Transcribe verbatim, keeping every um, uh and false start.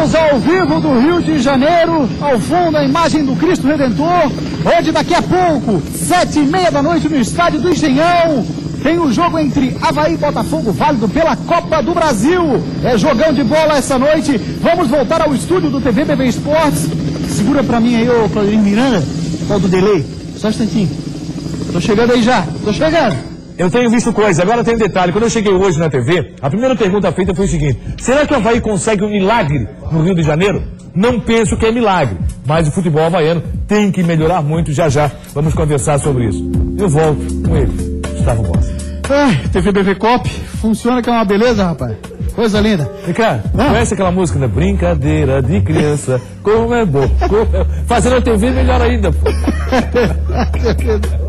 Estamos ao vivo do Rio de Janeiro, ao fundo a imagem do Cristo Redentor, onde daqui a pouco, sete e meia da noite no estádio do Engenhão, tem o jogo entre Avaí e Botafogo, válido pela Copa do Brasil. É jogão de bola essa noite. Vamos voltar ao estúdio do T V B B Esportes. Segura pra mim aí, ô Claudinei Miranda, qual do delay? Só um instantinho. Tô chegando aí já, tô chegando. Eu tenho visto coisa, agora tem um detalhe. Quando eu cheguei hoje na T V, a primeira pergunta feita foi o seguinte: será que o Avaí consegue um milagre no Rio de Janeiro? Não penso que é milagre, mas o futebol havaiano tem que melhorar muito. Já já vamos conversar sobre isso. Eu volto com ele, Gustavo Bossa. Ai, T V B B Cop, funciona que é uma beleza, rapaz. Coisa linda. Vem cá, ah? Conhece aquela música, né? Brincadeira de criança, como é bom. Como é... Fazendo a T V melhor ainda, pô.